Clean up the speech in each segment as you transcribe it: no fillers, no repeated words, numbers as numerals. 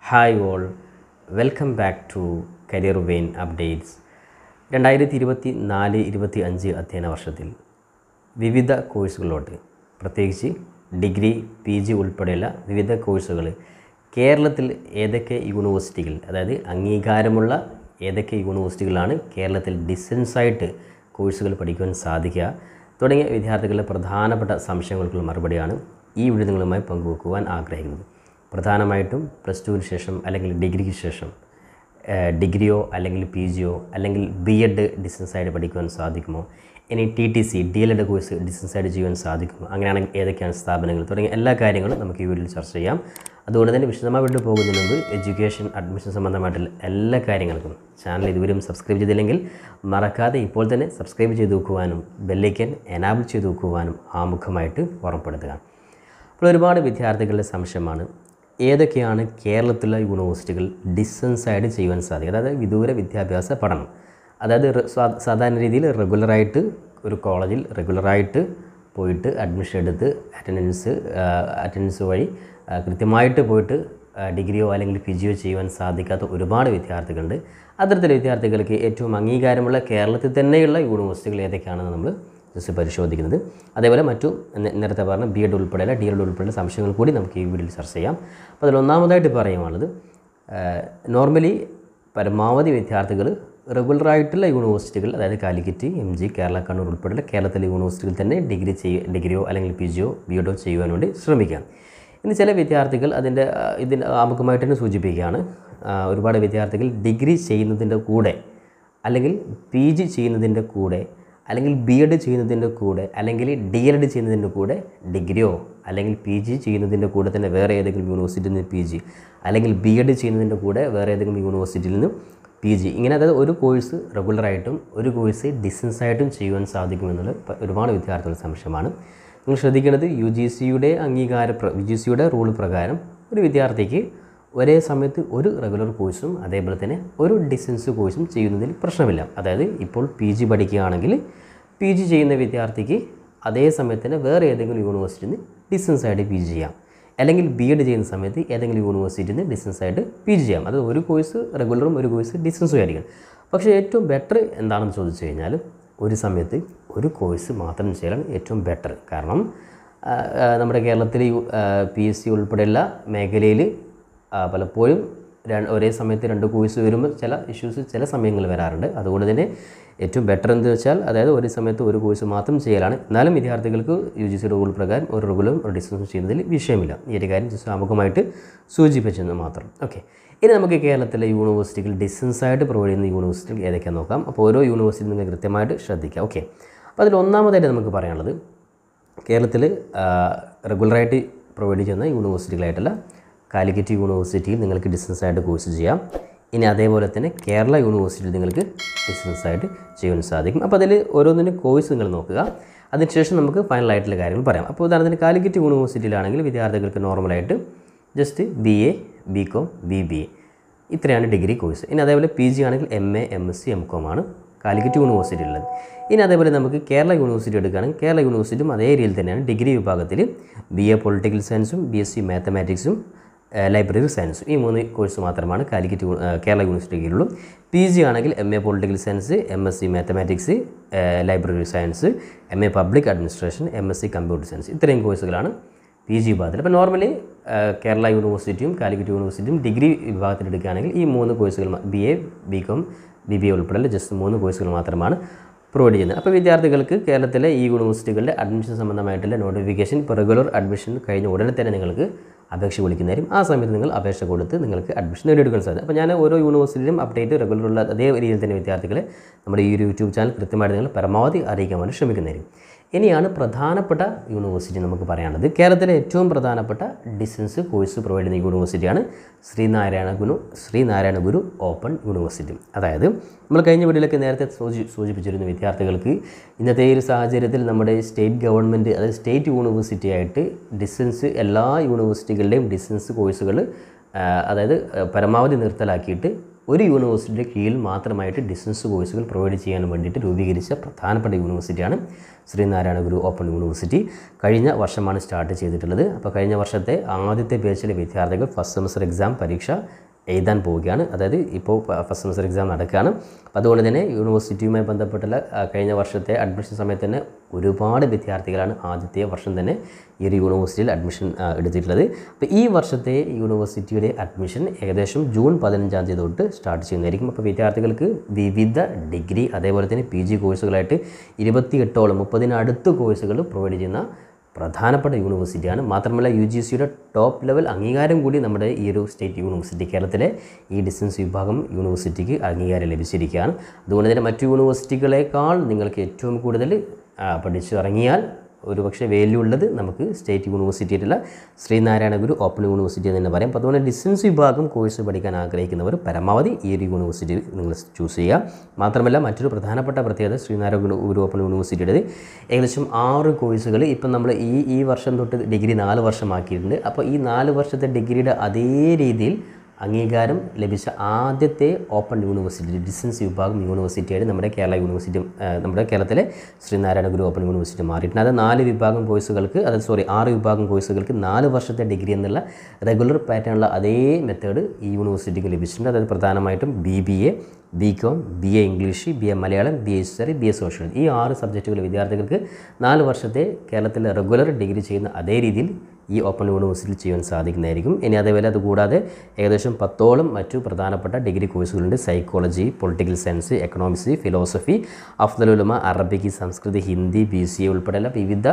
Hi all, welcome back to Career Vein Updates. 2024-25 അധ്യയന വർഷത്തിൽ വിവിധ കോഴ്സുകളോട് പ്രത്യേകിച്ച് ഡിഗ്രി PG ഉൾപ്പെടെയുള്ള വിവിധ കോഴ്സുകൾ കേരളത്തിൽ ഏതൊക്കെ യൂണിവേഴ്സിറ്റികൾ അതായത് അംഗീകാരമുള്ള ഏതൊക്കെ യൂണിവേഴ്സിറ്റികളാണ് കേരളത്തിൽ ഡിസ്റ്റൻസായിട്ട് കോഴ്സുകൾ പഠിക്കുവാൻ സാധിക്കുക തുടങ്ങിയ വിദ്യാർത്ഥികളുടെ പ്രധാനപ്പെട്ട സംശയങ്ങൾക്കുള്ള മറുപടിയാണ് ഈ വീഡിയോ നിങ്ങളുമായി പങ്കുവെക്കുവാൻ ആഗ്രഹിക്കുന്നത്. പ്രധാനമായിട്ടും പ്ലസ് ടുവിന് ശേഷം അല്ലെങ്കിൽ ഡിഗ്രിക്ക് ശേഷം ഡിഗ്രിയോ അല്ലെങ്കിൽ PGയോ അല്ലെങ്കിൽ B.Ed ഡിസ്റ്റൻസായിട്ട് പഠിക്കുവാൻ സാധിക്കുമോ, ഇനി TTC DLED കോഴ്സ് ഡിസ്റ്റൻസായിട്ട് ചെയ്യുവാൻ സാധിക്കുമോ, അങ്ങനെയാണെങ്കിൽ ഏതൊക്കെയാണ് സ്ഥാപനങ്ങൾ തുടങ്ങിയ എല്ലാ കാര്യങ്ങളും നമുക്ക് ഈ വീഡിയോയിൽ ചർച്ച ചെയ്യാം. അതുകൊണ്ട് തന്നെ വിശദമായിട്ട് പോകുന്നതിന് മുമ്പ് എഡ്യൂക്കേഷൻ അഡ്മിഷൻ സംബന്ധമായിട്ടുള്ള എല്ലാ കാര്യങ്ങൾക്കും ചാനൽ ഇതുവരെയും സബ്സ്ക്രൈബ് ചെയ്തില്ലെങ്കിൽ മറക്കാതെ ഇപ്പോൾ തന്നെ സബ്സ്ക്രൈബ് ചെയ്ത് വെക്കുവാനും ബെല്ലൈക്കൻ എനാബിൾ ചെയ്ത് വെക്കുവാനും ആമുഖമായിട്ട് ഓർമ്മപ്പെടുത്തുക. അപ്പോൾ ഒരുപാട് വിദ്യാർത്ഥികളുടെ സംശയമാണ് ഏതൊക്കെയാണ് കേരളത്തിലെ യൂണിവേഴ്സിറ്റികൾ ഡിസ്റ്റൻസായിട്ട് ചെയ്യുവാൻ സാധിക്കുക, അതായത് വിദൂര വിദ്യാഭ്യാസ പഠനം. അതായത് സാധാരണ രീതിയിൽ റെഗുലറായിട്ട് ഒരു കോളേജിൽ റെഗുലറായിട്ട് പോയിട്ട് അഡ്മിഷൻ എടുത്ത് അറ്റൻഡൻസ് വഴി കൃത്യമായിട്ട് പോയിട്ട് ഡിഗ്രിയോ അല്ലെങ്കിൽ PGയോ ചെയ്യുവാൻ സാധിക്കാത്ത ഒരുപാട് വിദ്യാർത്ഥികളുണ്ട്. അത്തരത്തിലെ വിദ്യാർത്ഥികൾക്ക് ഏറ്റവും അംഗീകാരമുള്ള കേരളത്തിൽ തന്നെയുള്ള യൂണിവേഴ്സിറ്റികൾ ഏതൊക്കെയാണെന്ന് നമ്മൾ ജസ്റ്റ് പരിശോധിക്കുന്നത്. അതേപോലെ മറ്റു നേരത്തെ പറഞ്ഞ B.Ed ഉൾപ്പെടെയുള്ള DLED ഉൾപ്പെടെയുള്ള സംശയങ്ങൾ കൂടി നമുക്ക് ഈ വീഡിയോയിൽ ചർച്ച ചെയ്യാം. അപ്പോൾ അതിൽ ഒന്നാമതായിട്ട് പറയുവാനുള്ളത് നോർമലി പരമാവധി വിദ്യാർത്ഥികൾ റെഗുലറായിട്ടുള്ള യൂണിവേഴ്സിറ്റികൾ അതായത് കാലിക്കറ്റ് MG കേരള കണ്ണൂർ ഉൾപ്പെടെയുള്ള കേരളത്തിലെ യൂണിവേഴ്സിറ്റികൾ തന്നെ ഡിഗ്രിയോ അല്ലെങ്കിൽ PGയോ B.Edോ ചെയ്യുവാൻ വേണ്ടി ശ്രമിക്കാം. ഇന്ന് ചില വിദ്യാർത്ഥികൾ ഇതിൻ്റെ ആമുഖമായിട്ട് തന്നെ സൂചിപ്പിക്കുകയാണ്, ഒരുപാട് വിദ്യാർത്ഥികൾ ഡിഗ്രി ചെയ്യുന്നതിൻ്റെ കൂടെ അല്ലെങ്കിൽ PG ചെയ്യുന്നതിൻ്റെ കൂടെ അല്ലെങ്കിൽ B.Ed ചെയ്യുന്നതിൻ്റെ കൂടെ അല്ലെങ്കിൽ DLED ചെയ്യുന്നതിൻ്റെ കൂടെ ഡിഗ്രിയോ അല്ലെങ്കിൽ PG ചെയ്യുന്നതിൻ്റെ കൂടെ തന്നെ വേറെ ഏതെങ്കിലും യൂണിവേഴ്സിറ്റിയിൽ നിന്ന് PG അല്ലെങ്കിൽ B.Ed ചെയ്യുന്നതിൻ്റെ കൂടെ വേറെ ഏതെങ്കിലും യൂണിവേഴ്സിറ്റിയിൽ നിന്ന് PG, ഇങ്ങനെ അതായത് ഒരു കോഴ്സ് റെഗുലറായിട്ടും ഒരു കോഴ്സ് ഡിസ്റ്റൻസായിട്ടും ചെയ്യുവാൻ സാധിക്കുമെന്നുള്ള ഒരുപാട് വിദ്യാർത്ഥികളുടെ സംശയമാണ്. നിങ്ങൾ ശ്രദ്ധിക്കേണ്ടത് UGCയുടെ റൂൾ പ്രകാരം ഒരു വിദ്യാർത്ഥിക്ക് ഒരേ സമയത്ത് ഒരു റെഗുലർ കോഴ്സും അതേപോലെ തന്നെ ഒരു ഡിസ്റ്റൻസ് കോഴ്സും ചെയ്യുന്നതിൽ പ്രശ്നമില്ല. അതായത് ഇപ്പോൾ PG പഠിക്കുകയാണെങ്കിൽ PG ചെയ്യുന്ന വിദ്യാർത്ഥിക്ക് അതേ സമയത്ത് തന്നെ വേറെ ഏതെങ്കിലും യൂണിവേഴ്സിറ്റിയിൽ നിന്ന് ഡിസ്റ്റൻസായിട്ട് PG ചെയ്യാം, അല്ലെങ്കിൽ B.Ed ചെയ്യുന്ന സമയത്ത് ഏതെങ്കിലും യൂണിവേഴ്സിറ്റിയിൽ നിന്ന് ഡിസ്റ്റൻസായിട്ട് PG ചെയ്യാം. അത് ഒരു കോഴ്സ് റെഗുലറും ഒരു കോഴ്സ് ഡിസ്റ്റൻസും ആയിരിക്കും. പക്ഷേ ഏറ്റവും ബെറ്റർ എന്താണെന്ന് ചോദിച്ചു കഴിഞ്ഞാൽ ഒരു സമയത്ത് ഒരു കോഴ്സ് മാത്രം ചെയ്യലാണ് ഏറ്റവും ബെറ്റർ. കാരണം നമ്മുടെ കേരളത്തിൽ PSC ഉൾപ്പെടെയുള്ള മേഖലയിൽ പലപ്പോഴും ഒരേ സമയത്ത് രണ്ട് കോഴ്സ് വരുമ്പോൾ ചില ഇഷ്യൂസ് ചില സമയങ്ങളിൽ വരാറുണ്ട്. അതുകൊണ്ട് തന്നെ ഏറ്റവും ബെറ്റർ എന്ന് വെച്ചാൽ അതായത് ഒരു സമയത്ത് ഒരു കോഴ്സ് മാത്രം ചെയ്യലാണ്. എന്നാലും വിദ്യാർത്ഥികൾക്ക് UGCയുടെ റൂൾ പ്രകാരം ഒരു റെഗുലറും ഒരു ഡിസ്റ്റൻസും ചെയ്യുന്നതിൽ വിഷയമില്ല. ഈ ഒരു കാര്യം ജസ്റ്റ് ആമുഖമായിട്ട് സൂചിപ്പിച്ചെന്ന് മാത്രം. ഓക്കെ, ഇനി നമുക്ക് കേരളത്തിലെ യൂണിവേഴ്സിറ്റികൾ ഡിസ്റ്റൻസായിട്ട് പ്രൊവൈഡ് ചെയ്യുന്ന യൂണിവേഴ്സിറ്റികൾ ഏതൊക്കെയാണെന്ന് നോക്കാം. അപ്പോൾ ഓരോ യൂണിവേഴ്സിറ്റി നിങ്ങൾ കൃത്യമായിട്ട് ശ്രദ്ധിക്കുക. ഓക്കെ, അപ്പോൾ അതിൽ ഒന്നാമതായിട്ട് നമുക്ക് പറയാനുള്ളത് കേരളത്തിൽ റെഗുലറായിട്ട് പ്രൊവൈഡ് ചെയ്യുന്ന യൂണിവേഴ്സിറ്റികളായിട്ടുള്ള കാലിക്കറ്റ് യൂണിവേഴ്സിറ്റിയിൽ നിങ്ങൾക്ക് ഡിസ്റ്റൻസായിട്ട് കോഴ്സ് ചെയ്യാം. ഇനി അതേപോലെ തന്നെ കേരള യൂണിവേഴ്സിറ്റിയിൽ നിങ്ങൾക്ക് ഡിസ്റ്റൻസായിട്ട് ചെയ്യാൻ സാധിക്കും. അപ്പോൾ അതിൽ ഓരോന്നിനും കോഴ്സ് നിങ്ങൾ നോക്കുക. അതിനുശേഷം നമുക്ക് ഫൈനലായിട്ടുള്ള കാര്യങ്ങൾ പറയാം. അപ്പോൾ ഉദാഹരണത്തിന് കാലിക്കറ്റ് യൂണിവേഴ്സിറ്റിയിലാണെങ്കിൽ വിദ്യാർത്ഥികൾക്ക് നോർമലായിട്ട് ജസ്റ്റ് BA BCom BBA ഇത്രയാണ് ഡിഗ്രി കോഴ്സ്. ഇനി അതേപോലെ PG ആണെങ്കിൽ MA MSc MCom ആണ് കാലിക്കറ്റ് യൂണിവേഴ്സിറ്റിയിലുള്ളത്. ഇനി അതേപോലെ നമുക്ക് കേരള യൂണിവേഴ്സിറ്റി എടുക്കുകയാണെങ്കിൽ കേരള യൂണിവേഴ്സിറ്റിയും അതേ രീതിയിൽ തന്നെയാണ് ഡിഗ്രി വിഭാഗത്തിൽ BA പൊളിറ്റിക്കൽ സയൻസും BSc മാത്തമാറ്റിക്സും ലൈബ്രറി സയൻസും ഈ 3 കോഴ്സ് മാത്രമാണ് കേരള യൂണിവേഴ്സിറ്റിയിലുള്ളൂ. PG ആണെങ്കിൽ MA political science MSc mathematics library science MA public administration MSc computer science ഇത്രയും കോഴ്സുകളാണ് PG വിഭാഗത്തിൽ. അപ്പോൾ നോർമലി കേരള യൂണിവേഴ്സിറ്റിയും കാലിക്കറ്റ് യൂണിവേഴ്സിറ്റിയും ഡിഗ്രി വിഭാഗത്തിൽ എടുക്കുകയാണെങ്കിൽ ഈ 3 കോഴ്സുകൾ BA BCom BBA ഉൾപ്പെടെ ജസ്റ്റ് 3 കോഴ്സുകൾ മാത്രമാണ് പ്രൊവൈഡ് ചെയ്യുന്നത്. അപ്പോൾ വിദ്യാർത്ഥികൾക്ക് കേരളത്തിലെ ഈ യൂണിവേഴ്സിറ്റികളുടെ അഡ്മിഷൻ സംബന്ധമായിട്ടുള്ള നോട്ടിഫിക്കേഷൻ ഇപ്പോൾ റെഗുലർ അഡ്മിഷൻ കഴിഞ്ഞ ഉടനെ തന്നെ നിങ്ങൾക്ക് അപേക്ഷ വിളിക്കുന്നതായിരിക്കും. ആ സമയത്ത് നിങ്ങൾ അപേക്ഷ കൊടുത്ത് നിങ്ങൾക്ക് അഡ്മിഷൻ നേടിയെടുക്കാൻ സാധിക്കും. അപ്പോൾ ഞാൻ ഓരോ യൂണിവേഴ്സിറ്റിയിലും അപ്ഡേറ്റ് റെഗുലറുള്ള അതേ രീതിയിൽ തന്നെ വിദ്യാർത്ഥികളെ നമ്മുടെ ഈ യൂട്യൂബ് ചാനൽ കൃത്യമായിട്ട് നിങ്ങൾ പരമാവധി അറിയിക്കാൻ വേണ്ടി ശ്രമിക്കുന്നതായിരിക്കും. ഇനിയാണ് പ്രധാനപ്പെട്ട യൂണിവേഴ്സിറ്റി നമുക്ക് പറയാനുള്ളത്. കേരളത്തിലെ ഏറ്റവും പ്രധാനപ്പെട്ട ഡിസ്റ്റൻസ് കോഴ്സ് പ്രൊവൈഡ് ചെയ്യുന്ന യൂണിവേഴ്സിറ്റിയാണ് ശ്രീനാരായണ ഗുരു ഓപ്പൺ യൂണിവേഴ്സിറ്റി. അതായത് നമ്മൾ കഴിഞ്ഞ വീഡിയോയിലൊക്കെ നേരത്തെ സൂചിപ്പിച്ചിരുന്ന വിദ്യാർത്ഥികൾക്ക് ഇന്നത്തെ ഈ ഒരു സാഹചര്യത്തിൽ നമ്മുടെ സ്റ്റേറ്റ് ഗവൺമെൻറ് അതായത് സ്റ്റേറ്റ് യൂണിവേഴ്സിറ്റി ആയിട്ട് ഡിസ്റ്റൻസ് എല്ലാ യൂണിവേഴ്സിറ്റികളുടെയും ഡിസ്റ്റൻസ് കോഴ്സുകൾ അതായത് പരമാവധി നിർത്തലാക്കിയിട്ട് ഒരു യൂണിവേഴ്സിറ്റിയുടെ കീഴിൽ മാത്രമായിട്ട് ഡിസ്റ്റൻസ് കോഴ്സുകൾ പ്രൊവൈഡ് ചെയ്യാൻ വേണ്ടിയിട്ട് രൂപീകരിച്ച പ്രധാനപ്പെട്ട യൂണിവേഴ്സിറ്റിയാണ് ശ്രീനാരായണ ഗുരു ഓപ്പൺ യൂണിവേഴ്സിറ്റി. കഴിഞ്ഞ വർഷമാണ് സ്റ്റാർട്ട് ചെയ്തിട്ടുള്ളത്. അപ്പോൾ കഴിഞ്ഞ വർഷത്തെ ആദ്യത്തെ ബാച്ചിലെ വിദ്യാർത്ഥികൾ ഫസ്റ്റ് സെമസ്റ്റർ എക്സാം പരീക്ഷ എഴുതാൻ പോവുകയാണ്. അതായത് ഇപ്പോൾ ഫസ്റ്റ് സെമസ്റ്റർ എക്സാം നടക്കുകയാണ്. അപ്പോൾ അതുകൊണ്ട് തന്നെ യൂണിവേഴ്സിറ്റിയുമായി ബന്ധപ്പെട്ടുള്ള കഴിഞ്ഞ വർഷത്തെ അഡ്മിഷൻ സമയത്ത് തന്നെ ഒരുപാട് വിദ്യാർത്ഥികളാണ് ആദ്യത്തെ വർഷം തന്നെ ഈ ഒരു യൂണിവേഴ്സിറ്റിയിൽ അഡ്മിഷൻ എടുത്തിട്ടുള്ളത്. അപ്പോൾ ഈ വർഷത്തെ യൂണിവേഴ്സിറ്റിയുടെ അഡ്മിഷൻ ഏകദേശം ജൂൺ 15 തൊട്ട് സ്റ്റാർട്ട് ചെയ്യുന്നതായിരിക്കും. അപ്പോൾ വിദ്യാർത്ഥികൾക്ക് വിവിധ ഡിഗ്രി അതേപോലെ തന്നെ PG കോഴ്സുകളായിട്ട് 28ഓളം 30 കോഴ്സുകൾ പ്രൊവൈഡ് ചെയ്യുന്ന പ്രധാനപ്പെട്ട യൂണിവേഴ്സിറ്റിയാണ്. മാത്രമല്ല UGCയുടെ ടോപ്പ് ലെവൽ അംഗീകാരം കൂടി നമ്മുടെ ഈ ഒരു സ്റ്റേറ്റ് യൂണിവേഴ്സിറ്റി, കേരളത്തിലെ ഈ ഡിസ്റ്റൻസ് വിഭാഗം യൂണിവേഴ്സിറ്റിക്ക് അംഗീകാരം ലഭിച്ചിരിക്കുകയാണ്. അതുകൊണ്ട് തന്നെ മറ്റു യൂണിവേഴ്സിറ്റികളെക്കാൾ നിങ്ങൾക്ക് ഏറ്റവും കൂടുതൽ പഠിച്ചിറങ്ങിയാൽ ഒരുപക്ഷെ വാല്യൂ ഉള്ളത് നമുക്ക് സ്റ്റേറ്റ് യൂണിവേഴ്സിറ്റിയിലുള്ള ശ്രീനാരായണ ഗുരു ഓപ്പൺ യൂണിവേഴ്സിറ്റി എന്ന് തന്നെ പറയാം. അപ്പോൾ അതുകൊണ്ട് ഡിസ്റ്റൻസ് വിഭാഗം കോഴ്സ് പഠിക്കാൻ ആഗ്രഹിക്കുന്നവർ പരമാവധി ഈ ഒരു യൂണിവേഴ്സിറ്റി നിങ്ങൾ ചൂസ് ചെയ്യുക. മാത്രമല്ല മറ്റൊരു പ്രധാനപ്പെട്ട പ്രത്യേകത ശ്രീനാരായണ ഗുരു ഓപ്പൺ യൂണിവേഴ്സിറ്റിയുടെ ഏകദേശം 6 കോഴ്സുകൾ ഇപ്പം നമ്മൾ ഈ വർഷം തൊട്ട് ഡിഗ്രി 4 വർഷമാക്കിയിട്ടുണ്ട്. അപ്പോൾ ഈ 4 വർഷത്തെ ഡിഗ്രിയുടെ അതേ രീതിയിൽ അംഗീകാരം ലഭിച്ച ആദ്യത്തെ ഓപ്പൺ യൂണിവേഴ്സിറ്റി ഡിസ്റ്റൻസ് വിഭാഗം യൂണിവേഴ്സിറ്റിയായിട്ട് നമ്മുടെ നമ്മുടെ കേരളത്തിലെ ശ്രീനാരായണ ഗുരു ഓപ്പൺ യൂണിവേഴ്സിറ്റി മാറിയിട്ടുണ്ട്. അത് 6 വിഭാഗം കോഴ്സുകൾക്ക് 4 വർഷത്തെ ഡിഗ്രി എന്നുള്ള റെഗുലർ പാറ്റേണുള്ള അതേ മെത്തേഡ് ഈ യൂണിവേഴ്സിറ്റിക്ക് ലഭിച്ചിട്ടുണ്ട്. അതായത് പ്രധാനമായിട്ടും BBA, BCom, BA English, BA Malayalam, BA history, BA social ഈ 6 സബ്ജക്റ്റുകൾ വിദ്യാർത്ഥികൾക്ക് 4 വർഷത്തെ കേരളത്തിലെ റെഗുലർ ഡിഗ്രി ചെയ്യുന്ന അതേ രീതിയിൽ ഈ ഓപ്പൺ യൂണിവേഴ്സിറ്റിയിൽ ചെയ്യാൻ സാധിക്കുന്നതായിരിക്കും. ഇനി അതേപോലെ അതുകൂടാതെ ഏകദേശം 10ഓളം മറ്റു പ്രധാനപ്പെട്ട ഡിഗ്രി കോഴ്സുകളുണ്ട്. Psychology, political science, economics, philosophy, അഫ്ദൽ ഉലമ, അറബിക്, സംസ്കൃത്, ഹിന്ദി, BCA ഉൾപ്പെടെയുള്ള വിവിധ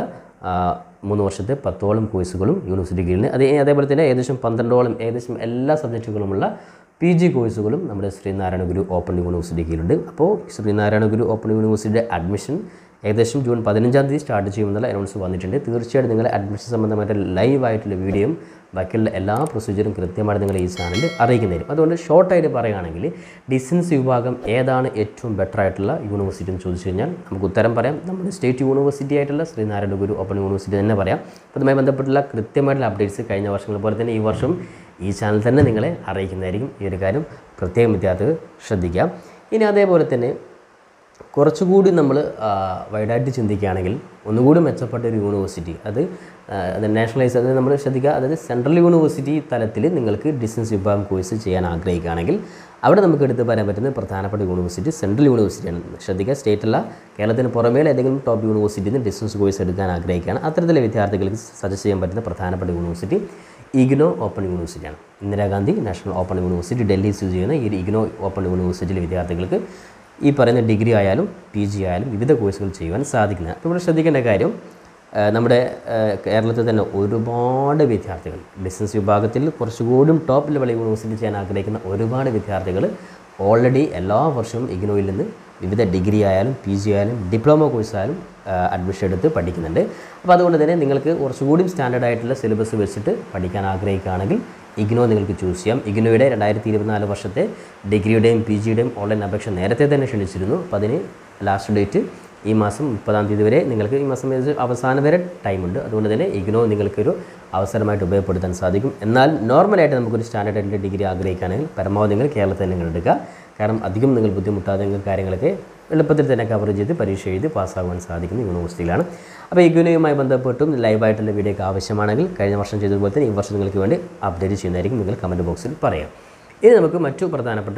3 വർഷത്തെ 10ഓളം കോഴ്സുകളും യൂണിവേഴ്സിറ്റി കീഴിൽ. അതേപോലെ തന്നെ ഏകദേശം 12ഓളം ഏകദേശം എല്ലാ സബ്ജക്റ്റുകളുമുള്ള PG കോഴ്സുകളും നമ്മുടെ ശ്രീനാരായണ ഗുരു ഓപ്പൺ യൂണിവേഴ്സിറ്റി കീഴിലുണ്ട്. അപ്പോൾ ശ്രീനാരായണ ഗുരു ഓപ്പൺ യൂണിവേഴ്സിറ്റിയുടെ അഡ്മിഷൻ ഏകദേശം ജൂൺ 15 സ്റ്റാർട്ട് ചെയ്യുമെന്നുള്ള അനൗൺസ് വന്നിട്ടുണ്ട്. തീർച്ചയായിട്ടും നിങ്ങൾ അഡ്മിഷൻ സംബന്ധമായിട്ട് ലൈവായിട്ടുള്ള വീഡിയോയും ബാക്കിയുള്ള എല്ലാ പ്രൊസീജിയറും കൃത്യമായിട്ട് നിങ്ങൾ ഈ ചാനലിൽ അറിയിക്കുന്നതായിരിക്കും. അതുകൊണ്ട് ഷോർട്ടായിട്ട് പറയുകയാണെങ്കിൽ ഡിസ്റ്റൻസ് വിഭാഗം ഏതാണ് ഏറ്റവും ബെറ്റർ ആയിട്ടുള്ള യൂണിവേഴ്സിറ്റി എന്ന് ചോദിച്ചു കഴിഞ്ഞാൽ നമുക്ക് ഉത്തരം പറയാം. നമ്മുടെ സ്റ്റേറ്റ് യൂണിവേഴ്സിറ്റി ആയിട്ടുള്ള ശ്രീനാരായണ ഗുരു ഓപ്പൺ യൂണിവേഴ്സിറ്റി തന്നെ പറയാം. അപ്പോൾ അതുമായി ബന്ധപ്പെട്ടുള്ള കൃത്യമായിട്ടുള്ള അപ്ഡേറ്റ്സ് കഴിഞ്ഞ വർഷങ്ങൾ പോലെ തന്നെ ഈ വർഷം ഈ ചാനൽ തന്നെ നിങ്ങളെ അറിയിക്കുന്നതായിരിക്കും. ഈ ഒരു കാര്യം പ്രത്യേകം വിദ്യാർത്ഥികൾ ശ്രദ്ധിക്കാം. ഇനി അതേപോലെ തന്നെ കുറച്ചുകൂടി നമ്മൾ വൈഡായിട്ട് ചിന്തിക്കുകയാണെങ്കിൽ ഒന്നുകൂടി മെച്ചപ്പെട്ട ഒരു യൂണിവേഴ്സിറ്റി അത് നാഷണലൈസ് അത് നമ്മൾ ശ്രദ്ധിക്കുക. അതായത് സെൻട്രൽ യൂണിവേഴ്സിറ്റി തലത്തിൽ നിങ്ങൾക്ക് ഡിസ്റ്റൻസ് വിഭാഗം കോഴ്സ് ചെയ്യാൻ ആഗ്രഹിക്കുകയാണെങ്കിൽ അവിടെ നമുക്ക് എടുത്ത് പറയാൻ പറ്റുന്ന പ്രധാനപ്പെട്ട യൂണിവേഴ്സിറ്റി സെൻട്രൽ യൂണിവേഴ്സിറ്റിയാണ്. ശ്രദ്ധിക്കുക, സ്റ്റേറ്റല്ല കേരളത്തിന് പുറമേ ഏതെങ്കിലും ടോപ്പ് യൂണിവേഴ്സിറ്റിയിൽ നിന്ന് ഡിസ്റ്റൻസ് കോഴ്സ് എടുക്കാൻ ആഗ്രഹിക്കുകയാണ്. അത്തരത്തിലെ വിദ്യാർത്ഥികൾക്ക് സജസ്റ്റ് ചെയ്യാൻ പറ്റുന്ന പ്രധാനപ്പെട്ട university IGNOU open യൂണിവേഴ്സിറ്റിയാണ്. Indira Gandhi national open university ഡൽഹിയിൽ സ്ഥിതി ചെയ്യുന്ന ഈ IGNOU ഓപ്പൺ യൂണിവേഴ്സിറ്റിയിലെ വിദ്യാർത്ഥികൾക്ക് ഈ പറയുന്ന ഡിഗ്രി ആയാലും PG ആയാലും വിവിധ കോഴ്സുകൾ ചെയ്യുവാൻ സാധിക്കുന്നത്. അപ്പോൾ ഇവിടെ ശ്രദ്ധിക്കേണ്ട കാര്യം നമ്മുടെ കേരളത്തിൽ തന്നെ ഒരുപാട് വിദ്യാർത്ഥികൾ ഡിസ്റ്റൻസ് വിഭാഗത്തിൽ കുറച്ചുകൂടി ടോപ്പ് ലെവൽ യൂണിവേഴ്സിറ്റി ചെയ്യാൻ ആഗ്രഹിക്കുന്ന ഒരുപാട് വിദ്യാർത്ഥികൾ ഓൾറെഡി എല്ലാ വർഷവും IGNOUയിൽ നിന്ന് വിവിധ ഡിഗ്രി ആയാലും PG ആയാലും ഡിപ്ലോമ കോഴ്സായാലും അഡ്മിഷൻ എടുത്ത് പഠിക്കുന്നുണ്ട്. അപ്പോൾ അതുകൊണ്ട് തന്നെ നിങ്ങൾക്ക് കുറച്ചുകൂടി സ്റ്റാൻഡേർഡ് ആയിട്ടുള്ള സിലബസ് വെച്ചിട്ട് പഠിക്കാൻ ആഗ്രഹിക്കുകയാണെങ്കിൽ IGNOU നിങ്ങൾക്ക് ചൂസ് ചെയ്യാം. IGNOUയുടെ 2024 വർഷത്തെ ഡിഗ്രിയുടെയും PGയുടെയും ഓൺലൈൻ അപേക്ഷ നേരത്തെ തന്നെ ക്ഷണിച്ചിരുന്നു. അപ്പോൾ അതിന് ലാസ്റ്റ് ഡേറ്റ് ഈ മാസം 30 വരെ നിങ്ങൾക്ക് ഈ മാസം അവസാനം വരെ ടൈമുണ്ട്. അതുകൊണ്ട് തന്നെ IGNOU നിങ്ങൾക്കൊരു അവസരമായിട്ട് ഉപയോഗപ്പെടുത്താൻ സാധിക്കും. എന്നാൽ നോർമലായിട്ട് നമുക്കൊരു സ്റ്റാൻഡേർഡ് ആയിട്ടുള്ള ഡിഗ്രി ആഗ്രഹിക്കുകയാണെങ്കിൽ പരമാവധി നിങ്ങൾ കേരളത്തിൽ നിങ്ങൾ എടുക്കുക. കാരണം അധികം നിങ്ങൾ ബുദ്ധിമുട്ടാതെ നിങ്ങൾ കാര്യങ്ങളൊക്കെ എളുപ്പത്തിൽ തന്നെ കവർ ചെയ്ത് പരീക്ഷ എഴുതി പാസ്സാകാൻ സാധിക്കുന്ന യൂണിവേഴ്സിറ്റിയിലാണ്. അപ്പോൾ IGNOUയുമായി ബന്ധപ്പെട്ടും ലൈവായിട്ടുള്ള വീഡിയോ ഒക്കെ ആവശ്യമാണെങ്കിൽ കഴിഞ്ഞ വർഷം ചെയ്തതുപോലെ തന്നെ ഈ വർഷം നിങ്ങൾക്ക് വേണ്ടി അപ്ഡേറ്റ് ചെയ്യുന്നതായിരിക്കും. നിങ്ങൾ കമൻറ്റ് ബോക്സിൽ പറയാം. ഇനി നമുക്ക് മറ്റു പ്രധാനപ്പെട്ട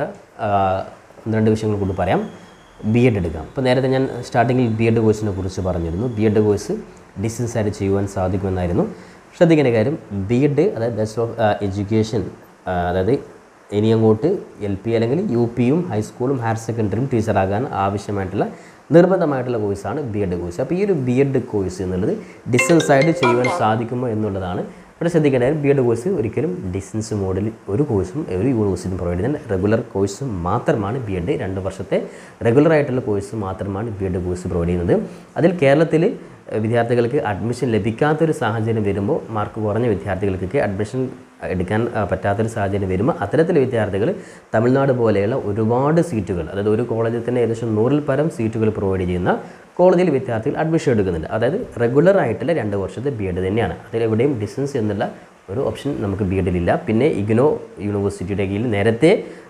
2 വിഷയങ്ങൾ കൊണ്ട് പറയാം. B.Ed എടുക്കാം. അപ്പോൾ നേരത്തെ ഞാൻ സ്റ്റാർട്ടിങ്ങിൽ B.Ed കോഴ്സിനെ കുറിച്ച് പറഞ്ഞിരുന്നു. B.Ed കോഴ്സ് ഡിസ്റ്റൻസ് ആയിട്ട് ചെയ്യുവാൻ സാധിക്കുമെന്നായിരുന്നു. ശ്രദ്ധിക്കേണ്ട കാര്യം B.Ed അതായത് ബാച്ചലർ ഓഫ് എഡ്യൂക്കേഷൻ അതായത് ഇനി അങ്ങോട്ട് LP അല്ലെങ്കിൽ UPയും ഹൈസ്കൂളും ഹയർ സെക്കൻഡറിയും ടീച്ചറാകാൻ ആവശ്യമായിട്ടുള്ള നിർബന്ധമായിട്ടുള്ള കോഴ്സാണ് B.Ed കോഴ്സ്. അപ്പോൾ ഈ ഒരു B.Ed കോഴ്സ് എന്നുള്ളത് ഡിസ്റ്റൻസ് ആയിട്ട് ചെയ്യുവാൻ സാധിക്കുമോ എന്നുള്ളതാണ് ഇവിടെ ശ്രദ്ധിക്കേണ്ട. B.Ed കോഴ്സ് ഒരിക്കലും ഡിസ്റ്റൻസ് മോഡിൽ ഒരു കോഴ്സും ഒരു യൂണിവേഴ്സിറ്റിയും പ്രൊവൈഡ് ചെയ്യുന്ന റെഗുലർ കോഴ്സ് മാത്രമാണ് B.Ed. 2 വർഷത്തെ റെഗുലർ ആയിട്ടുള്ള കോഴ്സ് മാത്രമാണ് B.Ed കോഴ്സ് പ്രൊവൈഡ് ചെയ്യുന്നത്. അതിൽ കേരളത്തിൽ വിദ്യാർത്ഥികൾക്ക് അഡ്മിഷൻ ലഭിക്കാത്തൊരു സാഹചര്യം വരുമ്പോൾ മാർക്ക് കുറഞ്ഞ വിദ്യാർത്ഥികൾക്കൊക്കെ അഡ്മിഷൻ എടുക്കാൻ പറ്റാത്തൊരു സാഹചര്യം വരുമ്പോൾ അത്തരത്തിലെ വിദ്യാർത്ഥികൾ തമിഴ്നാട് പോലെയുള്ള ഒരുപാട് സീറ്റുകൾ അതായത് ഒരു കോളേജിൽ തന്നെ ഏകദേശം 100-ൽ പരം സീറ്റുകൾ പ്രൊവൈഡ് ചെയ്യുന്ന കോളേജിൽ വിദ്യാർത്ഥികൾ അഡ്മിഷൻ എടുക്കുന്നുണ്ട്. അതായത് റെഗുലർ ആയിട്ടുള്ള 2 വർഷത്തെ B.Ed തന്നെയാണ്. അതിലെവിടെയും ഡിസ്റ്റൻസ് എന്നുള്ള ഒരു ഓപ്ഷൻ നമുക്ക് B.Edലില്ല. പിന്നെ IGNOU യൂണിവേഴ്സിറ്റിയുടെ കീഴിൽ നേരത്തെ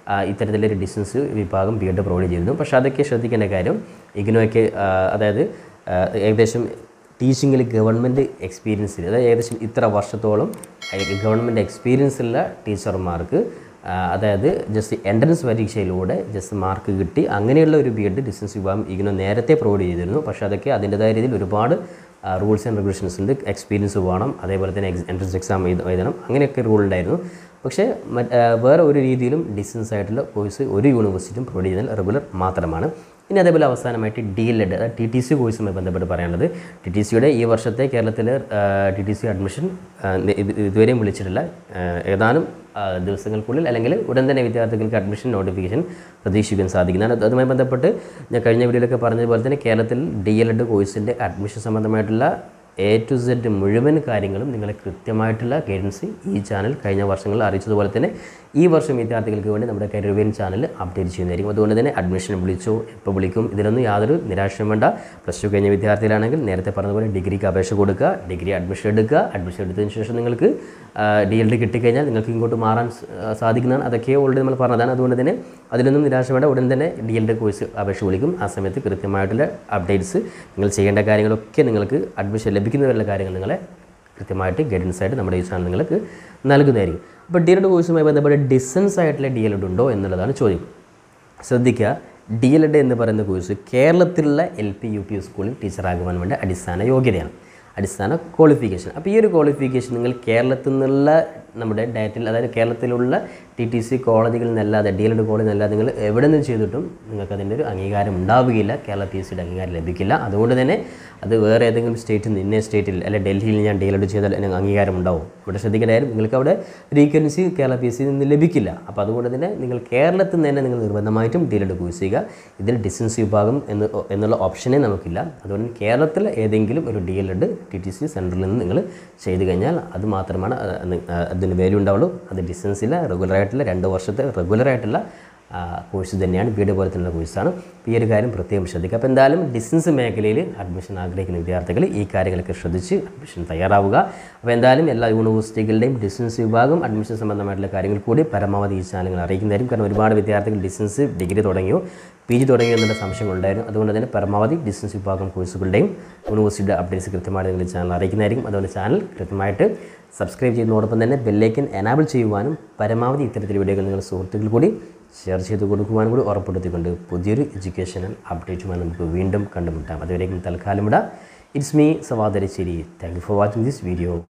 ഇത്തരത്തിലൊരു ഡിസ്റ്റൻസ് വിഭാഗം ബി എഡ് പ്രൊവൈഡ് ചെയ്തിരുന്നു. പക്ഷേ അതൊക്കെ ശ്രദ്ധിക്കേണ്ട കാര്യം ഇഗ്നോയ്ക്ക് അതായത് ഏകദേശം ടീച്ചിങ്ങിൽ ഗവൺമെൻറ് എക്സ്പീരിയൻസിൽ അതായത് ഏകദേശം ഇത്ര വർഷത്തോളം ഗവൺമെൻറ് എക്സ്പീരിയൻസുള്ള ടീച്ചർമാർക്ക് അതായത് ജസ്റ്റ് എൻട്രൻസ് പരീക്ഷയിലൂടെ ജസ്റ്റ് മാർക്ക് കിട്ടി അങ്ങനെയുള്ള ഒരു ബി എഡ് ഡിസ്റ്റൻസ് വിഭാഗം ഇഗ്നോ നേരത്തെ പ്രൊവൈഡ് ചെയ്തിരുന്നു. പക്ഷേ അതൊക്കെ അതിൻ്റെതായ രീതിയിൽ ഒരുപാട് റൂൾസ് ആൻഡ് റെഗുലേഷൻസ് ഉണ്ട്. എക്സ്പീരിയൻസ് വേണം, അതേപോലെ തന്നെ എൻട്രൻസ് എക്സാം എഴുതണം, അങ്ങനെയൊക്കെ റൂൾ ഉണ്ടായിരുന്നു. പക്ഷേ വേറെ ഒരു രീതിയിലും ഡിസ്റ്റൻസ് ആയിട്ടുള്ള കോഴ്സ് ഒരു യൂണിവേഴ്സിറ്റിയും പ്രൊവൈഡ് ചെയ്യുന്നത് റെഗുലർ മാത്രമാണ്. ഇനി അതേപോലെ അവസാനമായിട്ട് DLED അതായത് TTC കോഴ്സുമായി ബന്ധപ്പെട്ട് പറയാനുള്ളത് TTCയുടെ ഈ വർഷത്തെ കേരളത്തിലെ TTC അഡ്മിഷൻ ഇതുവരെയും വിളിച്ചിട്ടില്ല. ഏതാനും ദിവസങ്ങൾക്കുള്ളിൽ അല്ലെങ്കിൽ ഉടൻ തന്നെ വിദ്യാർത്ഥികൾക്ക് അഡ്മിഷൻ നോട്ടിഫിക്കേഷൻ പ്രതീക്ഷിക്കാൻ സാധിക്കുന്നതാണ്. അതുമായി ബന്ധപ്പെട്ട് ഞാൻ കഴിഞ്ഞ വീഡിയോയിലൊക്കെ പറഞ്ഞതുപോലെ തന്നെ കേരളത്തിൽ DLED കോഴ്സിൻ്റെ അഡ്മിഷൻ സംബന്ധമായിട്ടുള്ള A to Z മുഴുവൻ കാര്യങ്ങളും നിങ്ങളെ കൃത്യമായിട്ടുള്ള ഗൈഡൻസ് ഈ ചാനൽ കഴിഞ്ഞ വർഷങ്ങളിൽ അറിയിച്ചതുപോലെ തന്നെ ഈ വർഷം വിദ്യാർത്ഥികൾക്ക് വേണ്ടി നമ്മുടെ കരിയർ വേൻ ചാനൽ അപ്ഡേറ്റ് ചെയ്യുന്നതായിരിക്കും. അതുകൊണ്ട് തന്നെ അഡ്മിഷൻ വിളിച്ചോ എപ്പോൾ വിളിക്കും ഇതിലൊന്നും യാതൊരു നിരാശയും വേണ്ട. പ്ലസ് ടു കഴിഞ്ഞ വിദ്യാർത്ഥികളാണെങ്കിൽ നേരത്തെ പറഞ്ഞതുപോലെ ഡിഗ്രിക്ക് അപേക്ഷ കൊടുക്കുക, ഡിഗ്രി അഡ്മിഷൻ എടുക്കുക. അഡ്മിഷൻ എടുത്തതിന് ശേഷം നിങ്ങൾക്ക് DLED കിട്ടിക്കഴിഞ്ഞാൽ നിങ്ങൾക്ക് ഇങ്ങോട്ട് മാറാൻ സാധിക്കുന്നതാണ്. അതൊക്കെ ഓൾറെഡി നമ്മൾ പറഞ്ഞതാണ്. അതുകൊണ്ട് തന്നെ അതിലൊന്നും നിരാശ വേണ്ട. ഉടൻ തന്നെ DLED കോഴ്സ് അപേക്ഷ വിളിക്കും. ആ സമയത്ത് കൃത്യമായിട്ടുള്ള അപ്ഡേറ്റ്സ് നിങ്ങൾ ചെയ്യേണ്ട കാര്യങ്ങളൊക്കെ നിങ്ങൾക്ക് അഡ്മിഷൻ ലഭിക്കുന്നവരുള്ള കാര്യങ്ങൾ നിങ്ങളെ കൃത്യമായിട്ട് ഗൈഡൻസ് ആയിട്ട് നമ്മുടെ ഈ ചാനൽ നിങ്ങൾക്ക് നൽകുന്നതായിരിക്കും. അപ്പോൾ DLED കോഴ്സുമായി ബന്ധപ്പെട്ട് ഡിസ്റ്റൻസ് ആയിട്ടുള്ള DLED ഉണ്ടോ എന്നുള്ളതാണ് ചോദ്യം. ശ്രദ്ധിക്കുക, DLED എന്ന് പറയുന്ന കോഴ്സ് കേരളത്തിലുള്ള LP UP സ്കൂളിൽ ടീച്ചറാകുവാൻ വേണ്ട അടിസ്ഥാന യോഗ്യതയാണ്, അടിസ്ഥാന ക്വാളിഫിക്കേഷൻ. അപ്പോൾ ഈ ഒരു ക്വാളിഫിക്കേഷൻ നിങ്ങൾ കേരളത്തിൽ നിന്നുള്ള നമ്മുടെ ഡാറ്റയിൽ അതായത് കേരളത്തിലുള്ള TTC കോളേജുകളിൽ നിന്നല്ലാതെ DLED കോളേജിൽ നിന്നല്ലാതെ നിങ്ങൾ എവിടെ നിന്ന് ചെയ്തിട്ടും നിങ്ങൾക്ക് അതിൻ്റെ ഒരു അംഗീകാരം ഉണ്ടാവുകയില്ല, കേരള PSCയുടെ അംഗീകാരം ലഭിക്കില്ല. അതുകൊണ്ട് തന്നെ അത് വേറെ ഏതെങ്കിലും സ്റ്റേറ്റിൽ നിന്ന് ഇന്ന സ്റ്റേറ്റിൽ അല്ലെങ്കിൽ ഡൽഹിയിൽ ഞാൻ DLED ചെയ്താൽ എനിക്ക് അംഗീകാരം ഉണ്ടാവും. ഇവിടെ ശ്രദ്ധിക്കേണ്ട കാര്യം നിങ്ങൾക്ക് അവിടെ റീക്കറൻസി കേരള PSCയിൽ നിന്ന് ലഭിക്കില്ല. അപ്പോൾ അതുകൊണ്ട് തന്നെ നിങ്ങൾ കേരളത്തിൽ നിന്ന് തന്നെ നിങ്ങൾ നിർബന്ധമായിട്ടും DLED കോഴ്സ് ചെയ്യുക. ഇതിൽ ഡിസ്റ്റൻസ് വിഭാഗം എന്നുള്ള ഓപ്ഷനേ നമുക്കില്ല. അതുകൊണ്ട് കേരളത്തിൽ ഏതെങ്കിലും ഒരു DLED TTC സെൻറ്ററിൽ നിന്ന് നിങ്ങൾ ചെയ്ത് കഴിഞ്ഞാൽ അത് മാത്രമാണ് അതിന് വാല്യൂ ഉണ്ടാവുള്ളൂ. അത് ഡിസ്റ്റൻസില്ല, റെഗുലറായിട്ടുള്ള 2 വർഷത്തെ റെഗുലറായിട്ടുള്ള കോഴ്സ് തന്നെയാണ്. BEd പോലെ തന്നെയുള്ള കോഴ്സാണ്. ഈ ഒരു കാര്യം പ്രത്യേകം ശ്രദ്ധിക്കുക. അപ്പോൾ എന്തായാലും ഡിസ്റ്റൻസ് മേഖലയിൽ അഡ്മിഷൻ ആഗ്രഹിക്കുന്ന വിദ്യാർത്ഥികൾ ഈ കാര്യങ്ങളൊക്കെ ശ്രദ്ധിച്ച് അഡ്മിഷൻ തയ്യാറാവുക. അപ്പോൾ എന്തായാലും എല്ലാ യൂണിവേഴ്സിറ്റികളുടെയും ഡിസ്റ്റൻസ് വിഭാഗം അഡ്മിഷൻ സംബന്ധമായിട്ടുള്ള കാര്യങ്ങൾ കൂടി പരമാവധി ഈ ചാനലുകൾ അറിയിക്കുന്നതായിരിക്കും. കാരണം ഒരുപാട് വിദ്യാർത്ഥികൾ ഡിസ്റ്റൻസ് ഡിഗ്രി തുടങ്ങിയോ PG തുടങ്ങിയോ എന്നുള്ള സംശയങ്ങളുണ്ടായിരുന്നു. അതുകൊണ്ട് തന്നെ പരമാവധി ഡിസ്റ്റൻസ് വിഭാഗം കോഴ്സുകളുടെയും യൂണിവേഴ്സിറ്റിയുടെ അപ്ഡേറ്റ്സ് കൃത്യമായിട്ട് നിങ്ങൾ ചാനൽ അറിയിക്കുന്നതായിരിക്കും. അതുകൊണ്ട് ചാനൽ കൃത്യമായിട്ട് സബ്സ്ക്രൈബ് ചെയ്യുന്നതോടൊപ്പം തന്നെ ബെല്ലൈക്കൻ എനാബിൾ ചെയ്യുവാനും പരമാവധി ഇത്തരത്തിലുള്ള വീഡിയോകൾ നിങ്ങളുടെ സുഹൃത്തുക്കൾ കൂടി ഷെയർ ചെയ്ത് കൊടുക്കുവാനും കൂടി ഉറപ്പെടുത്തിക്കൊണ്ട് പുതിയൊരു എഡ്യൂക്കേഷണൽ അപ്ഡേറ്റുമായി നമുക്ക് വീണ്ടും കണ്ടുമുട്ടാം. അതുവരേക്കും തൽക്കാലം ഇടാം. ഇറ്റ്സ് മീ സവാദരശ്ശേരി. Thank you for watching this video.